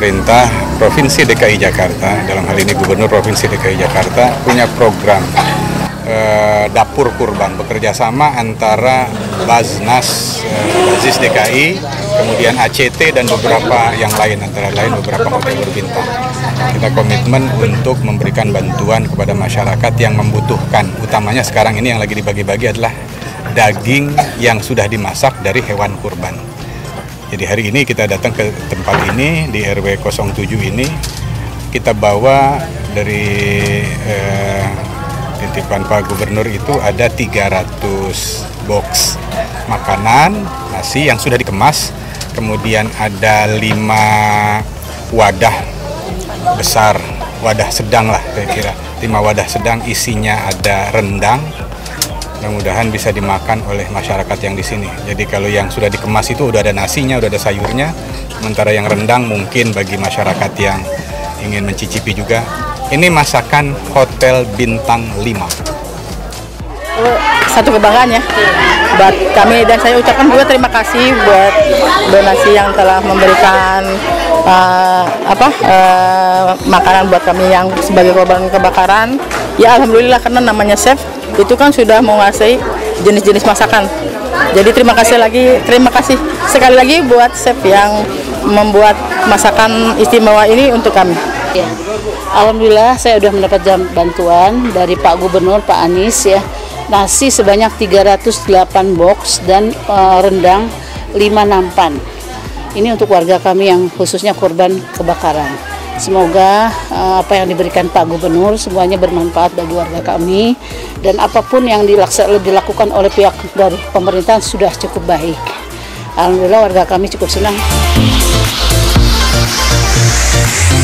pemerintah Provinsi DKI Jakarta, dalam hal ini Gubernur Provinsi DKI Jakarta, punya program dapur kurban bekerja sama antara Baznas, Bazis DKI, kemudian ACT dan beberapa yang lain, antara lain beberapa hotel berbintang. Kita komitmen untuk memberikan bantuan kepada masyarakat yang membutuhkan. Utamanya sekarang ini yang lagi dibagi-bagi adalah daging yang sudah dimasak dari hewan kurban. Jadi hari ini kita datang ke tempat ini di RW 07 ini, kita bawa dari titipan Pak Gubernur itu ada 300 box makanan, nasi yang sudah dikemas, kemudian ada 5 wadah besar, wadah sedang lah kira-kira, 5 wadah sedang isinya ada rendang, mudah-mudahan bisa dimakan oleh masyarakat yang di sini. Jadi kalau yang sudah dikemas itu udah ada nasinya, udah ada sayurnya, sementara yang rendang mungkin bagi masyarakat yang ingin mencicipi juga. Ini masakan Hotel Bintang 5. Satu kebanggaan ya buat kami, dan saya ucapkan juga terima kasih buat donasi yang telah memberikan makanan buat kami yang sebagai korban kebakaran. Ya alhamdulillah, karena namanya chef itu kan sudah menguasai jenis-jenis masakan. Jadi terima kasih sekali lagi buat chef yang membuat masakan istimewa ini untuk kami. Ya. Alhamdulillah saya sudah mendapat bantuan dari Pak Gubernur, Pak Anies ya. Nasi sebanyak 308 box dan rendang 5 nampan. Ini untuk warga kami yang khususnya korban kebakaran. Semoga apa yang diberikan Pak Gubernur semuanya bermanfaat bagi warga kami, dan apapun yang dilakukan oleh pihak dari pemerintah sudah cukup baik. Alhamdulillah warga kami cukup senang.